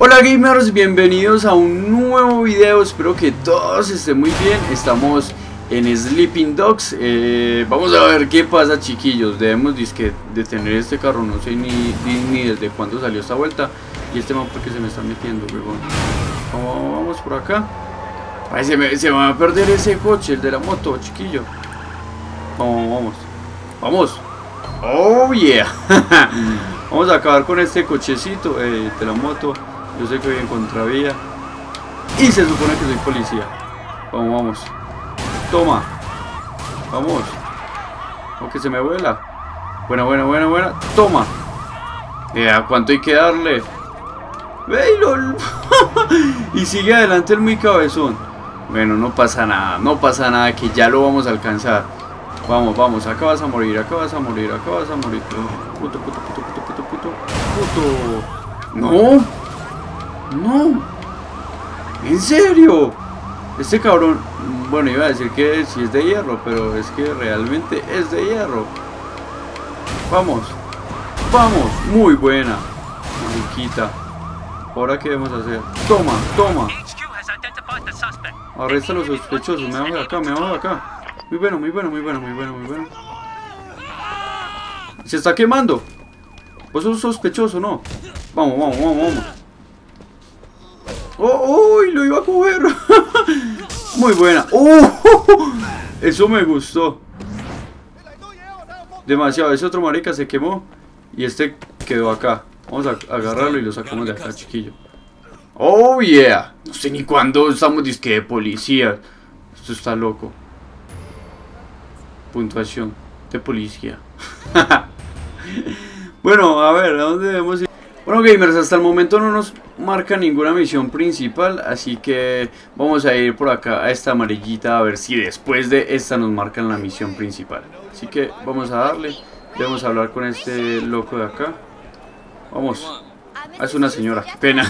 Hola gamers, bienvenidos a un nuevo video, espero que todos estén muy bien. Estamos en Sleeping Dogs, vamos a ver qué pasa, chiquillos. Debemos detener este carro, no sé ni desde cuándo salió esta vuelta. Y este mapa que se me está metiendo, huevón. Vamos por acá. Ay, se me va a perder ese coche, el de la moto, chiquillo. Vamos. Oh yeah. Vamos a acabar con este cochecito de la moto. Yo sé que voy en contravía y se supone que soy policía. Vamos. Toma. Vamos. Aunque se me vuela. Buena. Toma. ¿Cuánto hay que darle? ¡Ey, lol! Y sigue adelante el muy cabezón. Bueno, no pasa nada, que ya lo vamos a alcanzar. Vamos, acá vas a morir. Puto. No, en serio. Este cabrón, bueno, iba a decir que sí es de hierro, pero es que realmente es de hierro. Vamos, muy buena. Mariquita. Ahora qué debemos hacer. Toma. Arresta a los sospechosos. Me bajo de acá. Muy bueno. Se está quemando. Vos sos sospechoso, ¿no? Vamos. ¡Oh! Lo iba a coger. Muy buena. Eso me gustó demasiado. Ese otro marica se quemó y este quedó acá. Vamos a agarrarlo y lo sacamos de acá, chiquillo. ¡Oh, yeah! No sé ni cuándo estamos disque de policía. Esto está loco. Puntuación de policía. Bueno, a ver, ¿a dónde debemos ir? Bueno, gamers, hasta el momento no nos marca ninguna misión principal, así que vamos a ir por acá a esta amarillita a ver si después de esta nos marcan la misión principal. Así que vamos a darle, debemos hablar con este loco de acá. Vamos. Es una señora, qué pena.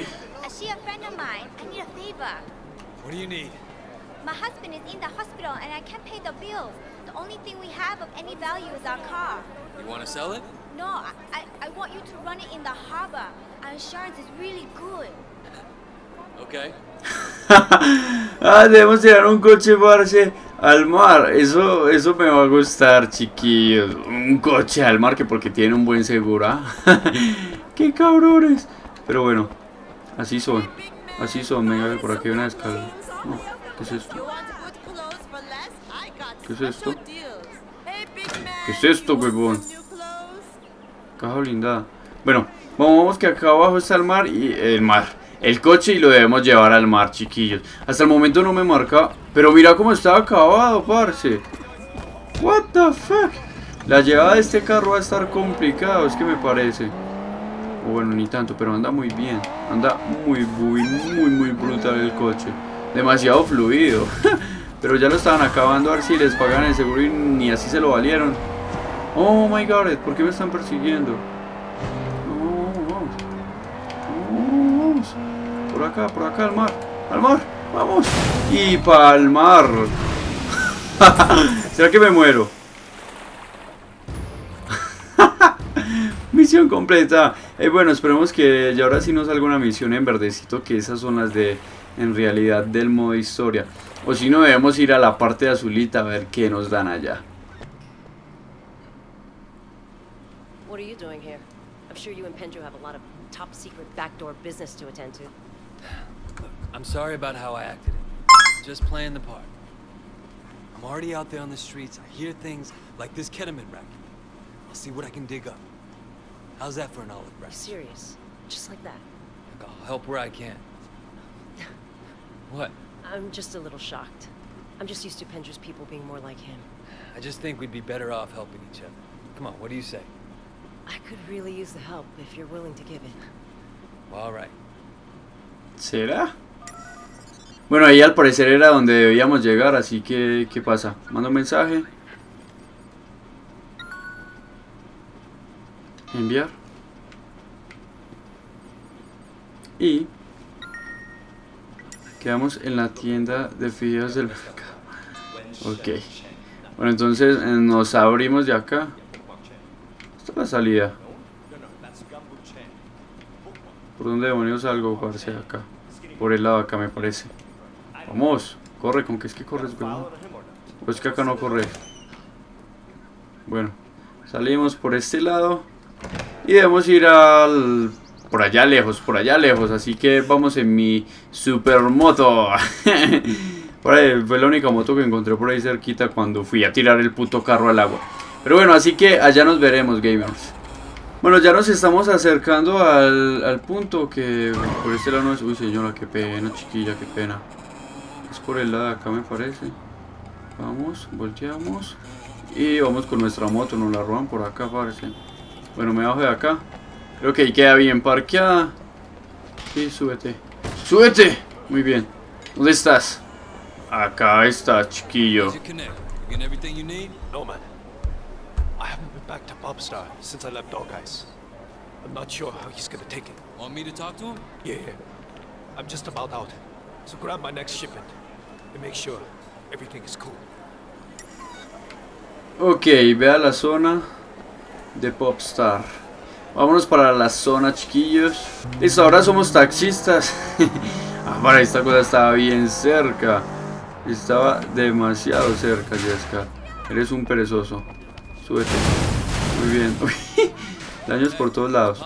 You want to sell it? No, I want you to run it in the harbor. Our insurance is really good. Okay. Debemos tirar un coche, parce, al mar. Eso me va a gustar, chiquillos. Un coche al mar, que porque tiene un buen seguro, ¿ah? ¡Qué cabrones! Pero bueno, así son. Venga, por aquí hay una escalera. No, ¿qué es esto? ¿Qué es esto, huevón? Caja blindada. Bueno, vamos que acá abajo está el mar y el coche, y lo debemos llevar al mar, chiquillos. Hasta el momento no me marca, pero mira cómo está acabado, parce. What the fuck. La llevada de este carro va a estar complicado, es que me parece. O bueno, ni tanto, pero anda muy bien. Anda muy brutal el coche. Demasiado fluido. Pero ya lo estaban acabando, a ver si les pagan el seguro y ni así se lo valieron. Oh my god, ¿por qué me están persiguiendo? Vamos. Por acá, al mar, vamos. Y pa'l mar. ¿Será que me muero? Misión completa. Bueno, esperemos que ya ahora sí nos salga una misión en verdecito, que esas son las de, en realidad, del modo historia. O si no, debemos ir a la parte azulita a ver qué nos dan allá. What are you doing here? I'm sure you and Pendrew have a lot of top secret backdoor business to attend to. I'm sorry about how I acted. Just playing the part. I'm already out there on the streets. I hear things like this ketamine racket. I'll see what I can dig up. How's that for an olive branch? Serious? Just like that? Look, I'll help where I can. What? I'm just a little shocked. I'm just used to Pendrew's people being more like him. I just think we'd be better off helping each other. Come on, what do you say? I could really use the help if you're willing to give it. Well, all right. ¿Será? Bueno, ahí al parecer era donde debíamos llegar, así que ¿qué pasa? Mando un mensaje. Enviar. Y quedamos en la tienda de fideos del mercado. Ok. Bueno, entonces nos abrimos de acá. Esta es la salida. ¿Por dónde demonios salgo? Parce, acá. Por el lado de acá me parece. Vamos, corre, ¿con qué es que corres, weón? Pues que acá no corre. Bueno, salimos por este lado. Y debemos ir al... por allá lejos. Así que vamos en mi supermoto. Por ahí, fue la única moto que encontré por ahí cerquita cuando fui a tirar el puto carro al agua. Pero bueno, así que allá nos veremos, gamers. Bueno, ya nos estamos acercando al punto que por este lado no es... Uy, señora, qué pena, chiquilla, qué pena. Es por el lado de acá, me parece. Vamos, volteamos. Y vamos con nuestra moto, nos la roban por acá, parece. Bueno, me bajo de acá. Creo que ahí queda bien parqueada. Sí, súbete. ¡Súbete! Muy bien. ¿Dónde estás? Acá está, chiquillo. No, man. I haven't been back to Popstar since I left Dog Eyes. I'm not sure how he's gonna take it. Want me to talk to him? Yeah. I'm just about out. So grab my next shipment and make sure everything is cool. Ok, vea la zona de Popstar. Vámonos para la zona, chiquillos. Listo, ahora somos taxistas. Para esta cosa estaba bien cerca. Estaba demasiado cerca, Jessica. Eres un perezoso. Súbete. Muy bien. Daños por todos lados.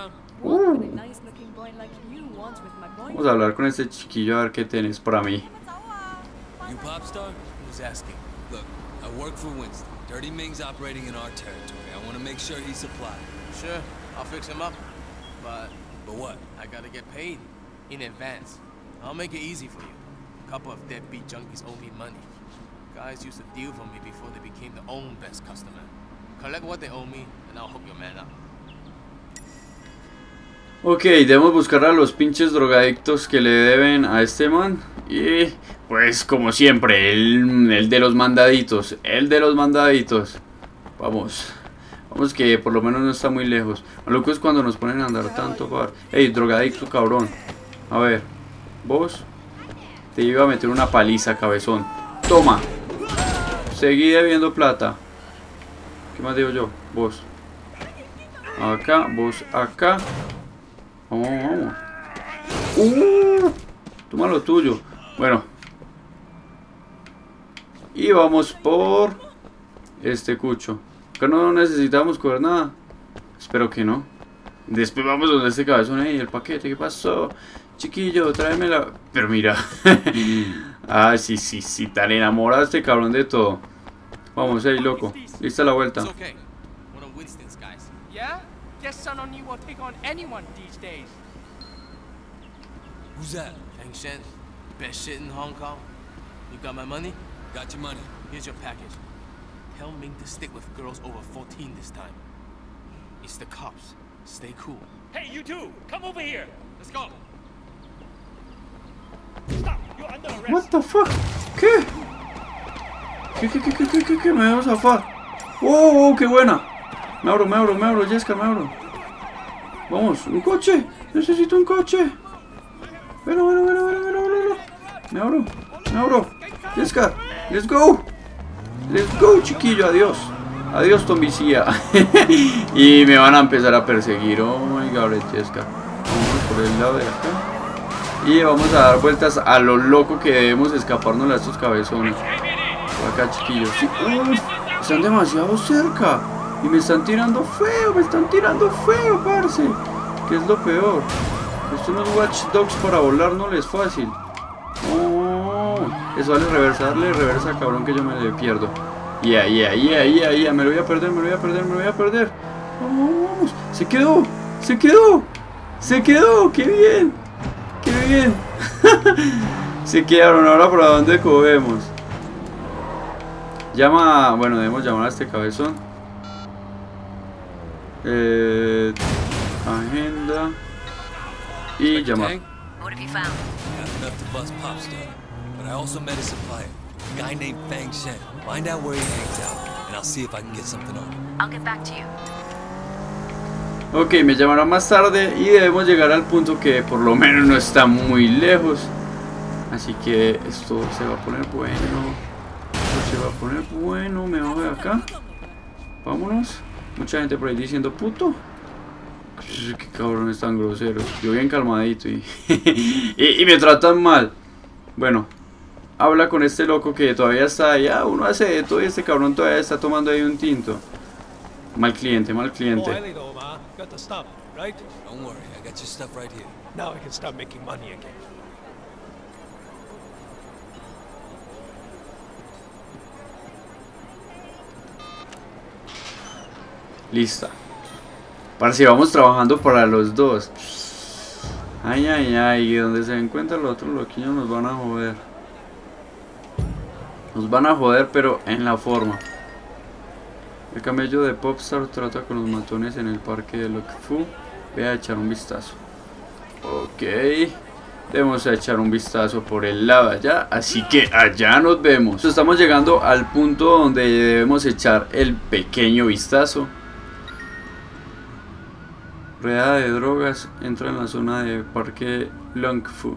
Vamos a hablar con este chiquillo a ver qué tienes para mí. You Popstar? Who's asking? Look, I work for Winston. Dirty Ming's operating in our territory. I want to make sure he's supplied. Sure, I'll fix him up. But what? I gotta get paid in advance. I'll make it easy for you. A couple of deadbeat junkies owe me money. Guys used to deal for me before they became their own best customer. Collect what they owe me, and I'll hook your man up. Ok, debemos buscar a los pinches drogadictos que le deben a este man. Y pues como siempre, el de los mandaditos. El de los mandaditos. Vamos. Vamos que por lo menos no está muy lejos. Lo loco es cuando nos ponen a andar tanto, par. Ey, drogadicto cabrón. A ver, vos. Te iba a meter una paliza, cabezón. Toma. Seguí debiendo plata. ¿Qué más digo yo? Vos. Acá, vos acá. Vamos, vamos. Toma lo tuyo. Bueno. Y vamos por este cucho. Acá no necesitamos coger nada. Espero que no. Después vamos donde este cabezón. Ey, el paquete, ¿qué pasó? Chiquillo, tráemela. Pero mira. Ah, sí, tan enamorado este cabrón de todo. Vamos, ey, loco. Lista la vuelta. It's okay. One of Winston's guys. Yeah? Guess Sun On You will take on anyone these days. Who's that? Feng Shen, best shit in Hong Kong. You got my money? Got your money. Here's your package. Tell Ming to stick with girls over 14 this time. It's the cops. Stay cool. Hey, you two! Come over here! Let's go. Stop! You're under arrest! What the fuck? ¿Qué? ¿Qué? Me voy a zafar. ¡Wow! ¡Qué buena! Me abro, Jessica, me abro. Vamos, un coche. Necesito un coche. Bueno. Me abro. Jessica, let's go. Let's go, chiquillo, adiós. Adiós, Tombicía. Y me van a empezar a perseguir. Oh my god, Jessica. Vamos por el lado de acá. Y vamos a dar vueltas a lo loco que debemos escaparnos a estos cabezones. Por acá, chiquillos. Sí. Están demasiado cerca. Y me están tirando feo, parce. ¿Qué es lo peor? Estos unos Watch Dogs para volar no les es fácil. Oh, eso vale darle reversa, cabrón, que yo me le pierdo. Yeah, me lo voy a perder. Vamos. Se quedó, qué bien. Se quedaron, ahora para dónde cogemos. Debemos llamar a este cabezón. Agenda. Y llamar. What have you found? Got enough to bust Popstar, but I also met a supplier, a guy named Feng Shen. Find out where he hangs out, and I'll see if I can get something on him. I'll get back to you. Ok, me llamará más tarde y debemos llegar al punto que por lo menos no está muy lejos. Así que esto se va a poner bueno. Me bajo de acá. Vámonos. Mucha gente por ahí diciendo puto. Qué cabrones tan groseros. Yo bien calmadito y, y me tratan mal. Bueno, habla con este loco que todavía está allá. Uno hace de todo y este cabrón todavía está tomando ahí un tinto. Mal cliente, mal cliente. Got the stuff, right? Don't worry, I got your stuff right here. Now I can start making money again. Lista. Parce, vamos trabajando para los dos. Ay, ay, ay. Donde se encuentran los otros loquillos nos van a joder. Nos van a joder, pero en la forma. El camello de Popstar trata con los matones en el parque de Lokfu. Voy a echar un vistazo. Ok. Debemos echar un vistazo por el lado allá. Así que allá nos vemos. Estamos llegando al punto donde debemos echar el pequeño vistazo. Rueda de drogas. Entra en la zona de parque Lokfu.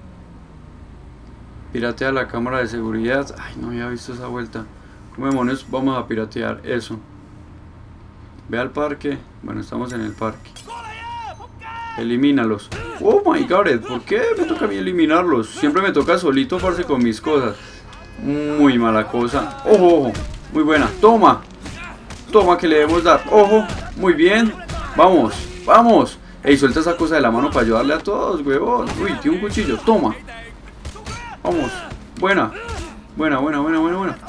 Piratea la cámara de seguridad. Ay, no había visto esa vuelta. ¿Cómo demonios vamos a piratear eso? Ve al parque. Bueno, estamos en el parque. Elimínalos. Oh my god, ¿por qué me toca a mí eliminarlos? Siempre me toca solito parce con mis cosas. Muy mala cosa. Ojo, ojo. Muy buena. Toma. Toma que le debemos dar. Ojo. Muy bien. Vamos. Vamos. Ey, suelta esa cosa de la mano para ayudarle a todos, huevón. Uy, tiene un cuchillo. Toma. Vamos. Buena. Buena, buena, buena, buena, buena.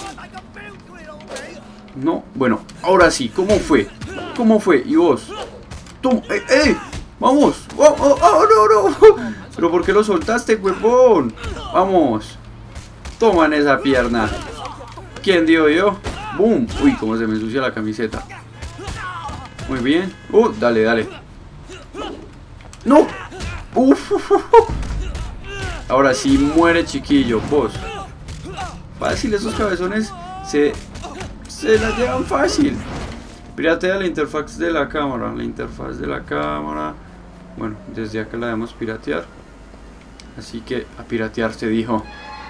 No, bueno, ahora sí, ¿cómo fue? ¿Cómo fue? ¿Y vos? ¡Toma! ¡Ey! ¡Vamos! ¡Oh, oh, oh, no, no! ¿Pero por qué lo soltaste, huevón? ¡Vamos! Toma en esa pierna. ¿Quién dio yo? ¡Boom! Uy, cómo se me ensucia la camiseta. Muy bien. Dale, dale. ¡No! ¡Uf! Ahora sí muere, chiquillo. Vos. Fácil, esos cabezones se la llevan fácil. Piratea la interfaz de la cámara. La interfaz de la cámara. Bueno, desde acá la debemos piratear. Así que a piratear se dijo.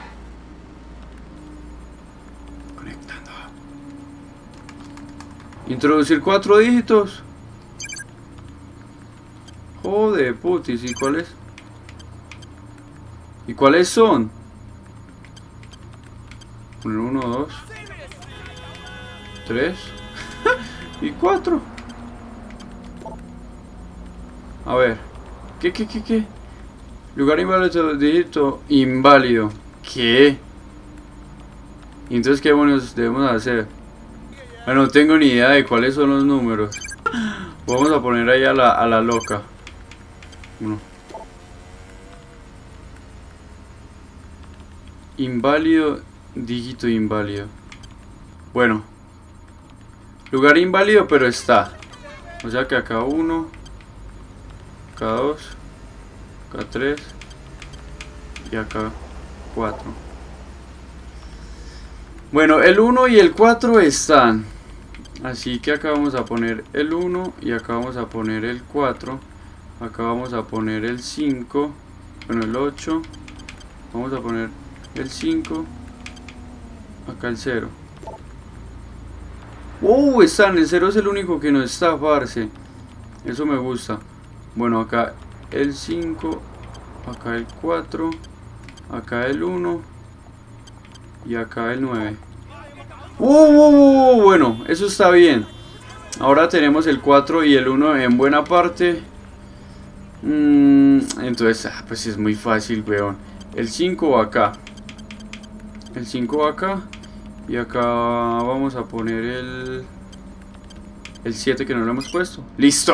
Conectando. Introducir 4 dígitos. Joder, putis. ¿Y cuáles? ¿Y cuáles son? Poner 1, 2, 3 y 4. A ver. ¿Qué? Lugar inválido, dígito inválido. ¿Qué? ¿Y entonces qué demonios debemos hacer? Bueno, no tengo ni idea de cuáles son los números. Vamos a poner ahí a la loca. 1. Inválido, dígito inválido. Bueno. Lugar inválido, pero está. O sea que acá 1, acá 2, acá 3 y acá 4. Bueno, el 1 y el 4 están. Así que acá vamos a poner el 1 y acá vamos a poner el 4. Acá vamos a poner el 5. Bueno, el 8. Vamos a poner el 5. Acá el 0. Están, el 0 es el único que no está, parce. Eso me gusta. Bueno, acá el 5. Acá el 4. Acá el 1. Y acá el 9. Bueno, eso está bien. Ahora tenemos el 4 y el 1 en buena parte. Entonces, pues es muy fácil, weón. El 5 va acá. El 5 va acá. Y acá vamos a poner el 7 que no lo hemos puesto. ¡Listo!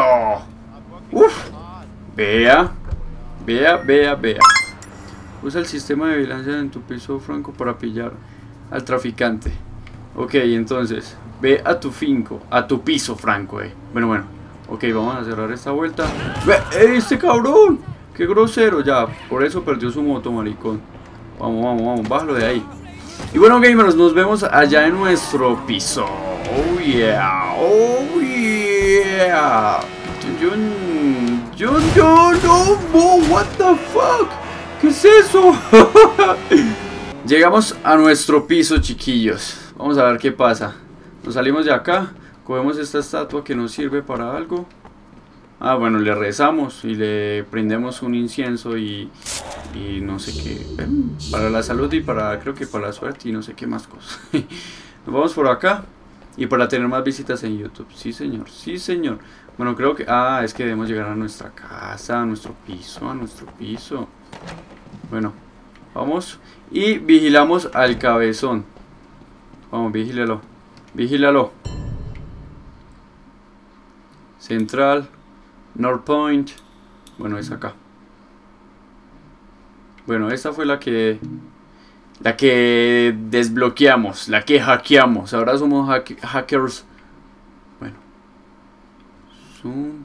Vea. Usa el sistema de vigilancia en tu piso, Franco, para pillar al traficante. Ok, entonces, ve a tu finco, a tu piso, Franco, Bueno. Ok, vamos a cerrar esta vuelta. ¡Ve! ¡Este cabrón! ¡Qué grosero! Ya, por eso perdió su moto, maricón. Vamos, bájalo de ahí. Y bueno, gamers, nos vemos allá en nuestro piso. Oh yeah. No, what the fuck. ¿Qué es eso? Llegamos a nuestro piso, chiquillos. Vamos a ver qué pasa. Nos salimos de acá. Cogemos esta estatua que nos sirve para algo. Ah, bueno, le rezamos y le prendemos un incienso y no sé qué. Para la salud y para, creo que para la suerte y no sé qué más cosas. Nos vamos por acá. Y para tener más visitas en YouTube. Sí, señor. Sí, señor. Bueno, creo que... Ah, es que debemos llegar a nuestra casa, a nuestro piso, a nuestro piso. Bueno, vamos y vigilamos al cabezón. Vamos, vigílalo. Vigílalo. Central. North Point. Bueno, es acá. Bueno, esta fue la que desbloqueamos, la que hackeamos. Ahora somos hackers. Bueno. Zoom.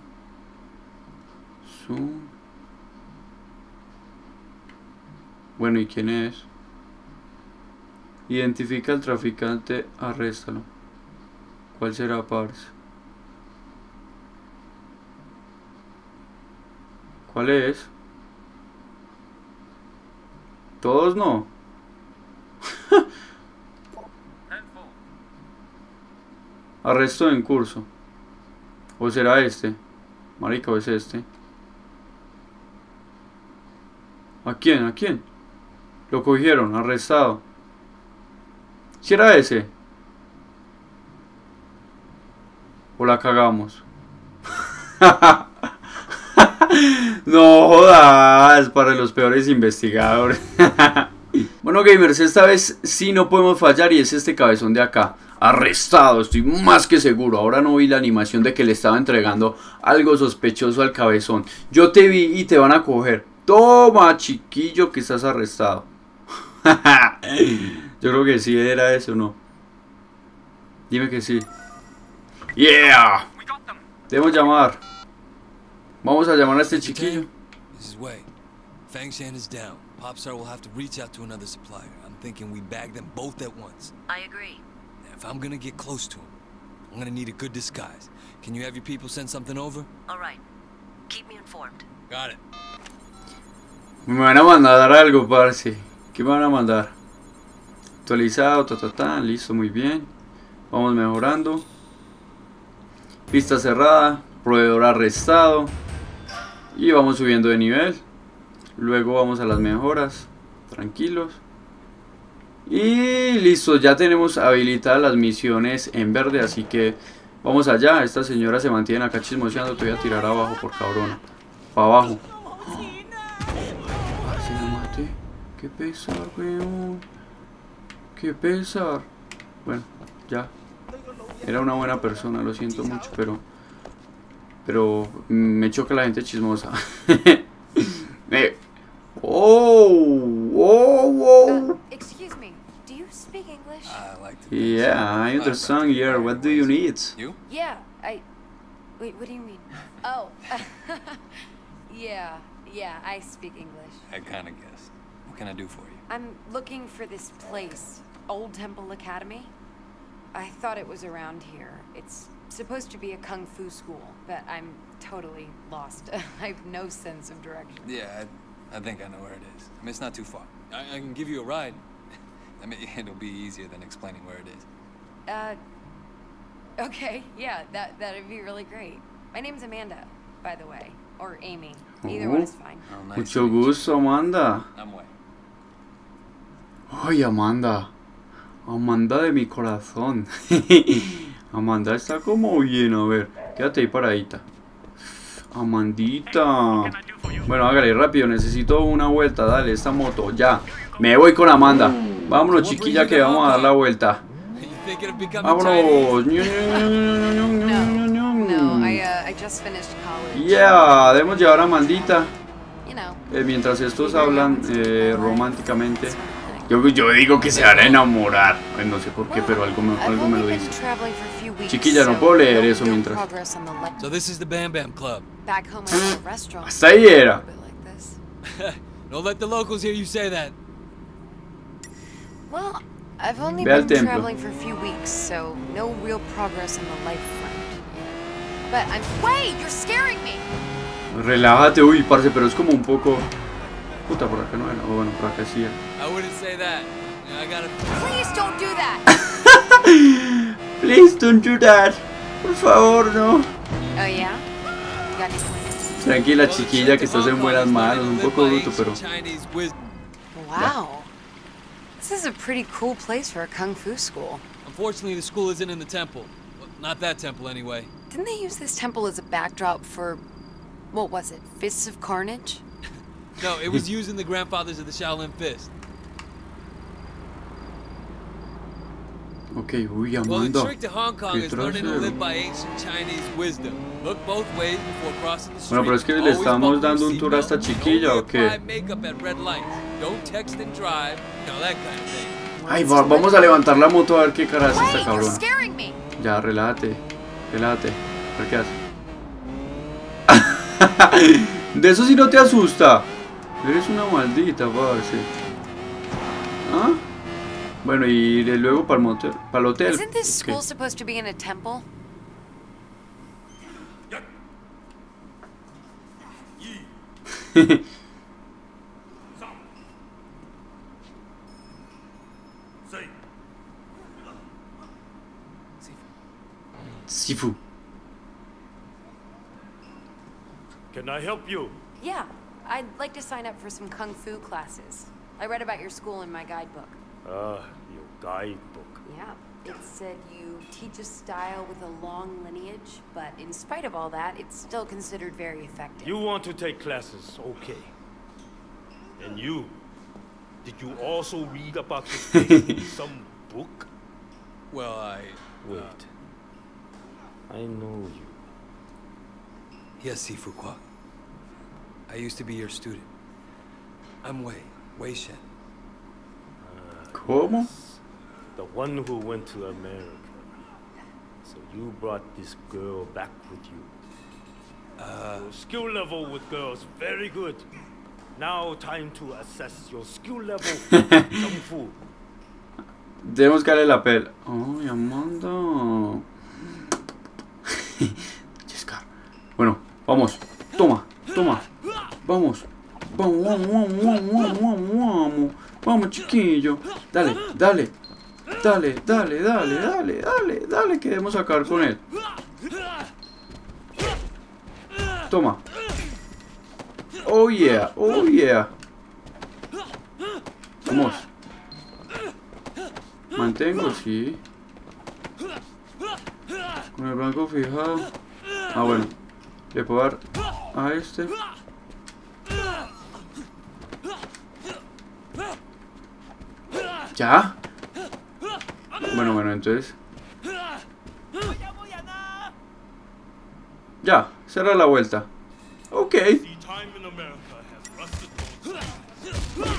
Bueno, ¿y quién es? Identifica al traficante, arréstalo. ¿Cuál será, parce? ¿Cuál es? Todos no. Arresto en curso. ¿O será este? Marica, ¿o es este? ¿A quién? ¿A quién? Lo cogieron, arrestado. ¿Si era ese? ¿O la cagamos? No jodas, para los peores investigadores. Bueno, gamers, esta vez sí no podemos fallar y es este cabezón de acá. Arrestado, estoy más que seguro. Ahora no vi la animación de que le estaba entregando algo sospechoso al cabezón. Yo te vi y te van a coger. Toma, chiquillo, que estás arrestado. Yo creo que sí era eso, ¿no? Dime que sí. Yeah. Debemos llamar. Vamos a llamar a este chiquillo. This is Wei. Fangshan is down. Popstar will have to reach out to another supplier. I'm thinking we bag them both at once. I agree. Now, if I'm gonna get close to him, I'm gonna need a good disguise. Can you have your people send something over? All right. Keep me informed. Got it. Me van a mandar algo, parce. ¿Qué me van a mandar? Actualizado, listo, muy bien. Vamos mejorando. Pista cerrada, proveedor arrestado. Y vamos subiendo de nivel. Luego vamos a las mejoras. Tranquilos. Y listo, ya tenemos habilitadas las misiones en verde. Así que vamos allá. Esta señora se mantiene acá chismoseando. Te voy a tirar abajo por cabrona. Para abajo. Así me maté. Qué pesar, weón. Qué pesar. Bueno, ya. Era una buena persona, lo siento mucho, pero me choca la gente chismosa. Excuse me, do you speak English? I like to. Yeah, I understand here. What do you need? You? Yeah, Wait, what do you mean? Oh, yeah, I speak English. I kind of guessed. What can I do for you? I'm looking for this place, Old Temple Academy. I thought it was around here. It's supposed to be a kung fu school, but I'm totally lost. I have no sense of direction. Yeah, I think I know where it is. I mean, it's not too far. I can give you a ride. I mean, it'll be easier than explaining where it is. Okay, yeah, that'd be really great. My name's Amanda, by the way, or Amy. Either one is fine. Oh, nice Mucho to meet you. gusto, Amanda. I'm Wei. Ay, Amanda. Amanda de mi corazón. Amanda está como bien, a ver. Quédate ahí paradita. Amandita. Bueno, hágale rápido, necesito una vuelta. Dale, esta moto, ya. Me voy con Amanda. Vámonos, chiquilla, que vamos a dar la vuelta. Vámonos. No, I just finished college. Yeah, debemos llevar a Amandita. You know. Mientras estos hablan románticamente. Yo digo que se van a enamorar. Ay, no sé por qué, pero algo me lo dice. Chiquilla, no puedo leer eso mientras. So this is the Bam Bam Club. Hasta ahí era. Don't let the locals hear you say that. Well, I've only Ve al been templo. traveling for a few weeks, so no real progress on the life front. But I'm... Wait, you're scaring me! Relájate, uy, parce, pero es como un poco... Puta, por acá no era. O bueno, por acá sí era. I wouldn't say that. I gotta... Please don't do that! Please don't do that. Por favor, no. Oh, yeah? got any plans? Tranquila, chiquilla, que estás en buenas manos. Un poco bruto, pero... Wow. This is a pretty cool place for a kung fu school. Unfortunately, the school isn't in the temple. Well, not that temple, anyway. Didn't they use this temple as a backdrop for, what was it, Fists of Carnage? No, it was used in the grandfathers of the Shaolin Fist. Ok, uy, Well, the Amanda. trick to Hong Kong Qué is learning to live trasero. by ancient Chinese wisdom. Look both ways before crossing the street. Bueno, pero es que le Always estamos buckle dando your un tour a esta seatbelt. chiquilla, Only ¿o qué? apply makeup at red lights. Don't text and drive. You know, that kind of thing. Ay, vamos a levantar la moto a ver qué cara hace esta Wait, you're cabrona. scaring me. Ya, relájate. Relájate. A ver qué hace. De eso sí no te asusta. Eres una maldita, parce. ¿Ah? Bueno, y de luego para el motel, para el hotel. Isn't this Ok. school supposed to be in a temple? Sifu. Can I help you? Yeah, I'd like to sign up for some kung fu classes. I read about your school in my guidebook. Your guidebook. Yeah, it said you teach a style with a long lineage, but in spite of all that, it's still considered very effective. You want to take classes, okay. And you? Did you also read about this place in some book? Well, Wait. I know you. Yes, Sifu Kwa. I used to be your student. I'm Wei Shen. ¿Cómo? The one who went to America. So you brought this girl back with you. Your skill level with girls, very good. Now time to assess your skill level with Kung Fu. Tenemos que darle la pela. Ay, Amanda. Jessica. Bueno, vamos. Toma, toma. Vamos. Vamos, vamos, vamos, vamos, vamos, vamos. Vamos, chiquillo. Dale, dale. Dale, dale, dale, dale, dale, dale, que debemos acabar con él. Toma. Oh yeah, oh yeah. Vamos. Mantengo, sí. Con el blanco fijado. Ah, bueno. Le puedo dar a este. ¿Ya? Bueno, entonces. Ya, cerra la vuelta. Ok. See, time in America has rusted bones.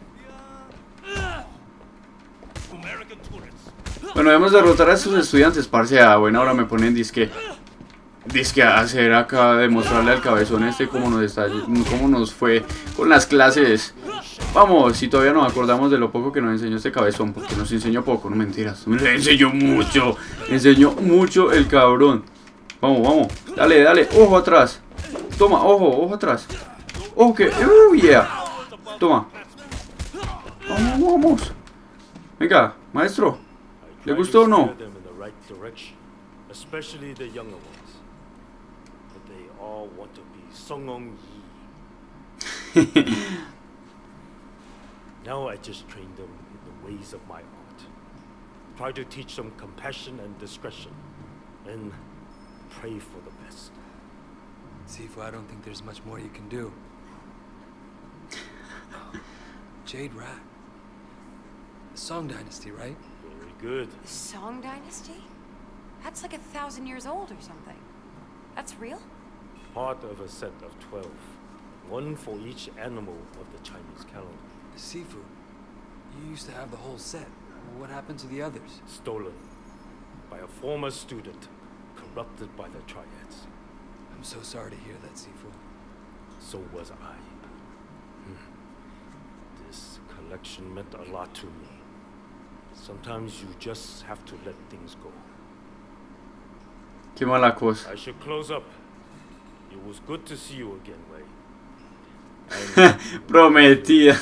American tourists. Bueno, debemos derrotar a estos estudiantes, parce. Ah, bueno, ahora me ponen disque a hacer acá, demostrarle al cabezón este cómo nos fue con las clases. Vamos, si todavía nos acordamos de lo poco que nos enseñó este cabezón, porque nos enseñó poco, no mentiras. Me enseñó mucho el cabrón. Vamos, vamos, dale, dale, ojo atrás. Toma, ojo atrás. Ojo que, yeah. Toma. Vamos. Venga, maestro. ¿Le gustó o no? Steer them in the right direction, especially the younger ones. But they all want to be Song Yi. Now I just train them in the ways of my art. Try to teach them compassion and discretion, and pray for the best. Sifu, I don't think there's much more you can do. Jade Rat. The Song Dynasty, right? Very good. The Song Dynasty? That's like 1,000 years old or something. That's real? Part of a set of 12. One for each animal of the Chinese calendar. Sifu, you used to have the whole set. What happened to the others? Stolen by a former student, corrupted by the Triads. I'm so sorry to hear that, Sifu. So was I. This collection meant a lot to me. Sometimes you just have to let things go. Qué mala cosa. I should close up. It was good to see you again, Wei. Prometida.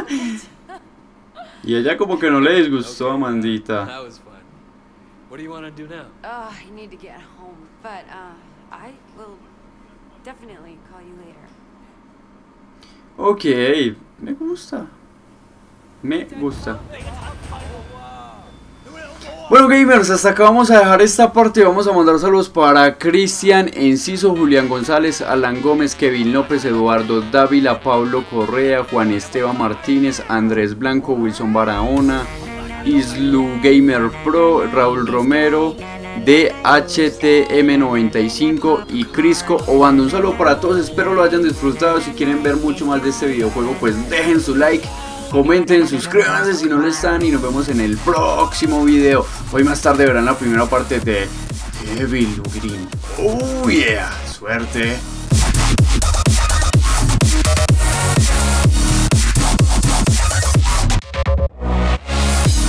Y ella como que no le disgustó, Amandita. That was fun. What do you want to do now? I need to get home, but I will definitely call you later. Ok, me gusta. Me gusta. Bueno gamers, hasta acá vamos a dejar esta parte. Vamos a mandar saludos para Cristian Enciso, Julián González, Alan Gómez, Kevin López, Eduardo Dávila, Pablo Correa, Juan Esteban Martínez, Andrés Blanco, Wilson Barahona, Islu Gamer Pro, Raúl Romero, DHTM95 y Crisco Obando. Un saludo para todos, espero lo hayan disfrutado. Si quieren ver mucho más de este videojuego, pues dejen su like, comenten, suscríbanse si no lo están y nos vemos en el próximo video. Hoy más tarde verán la primera parte de Evil Green. Oh yeah, suerte.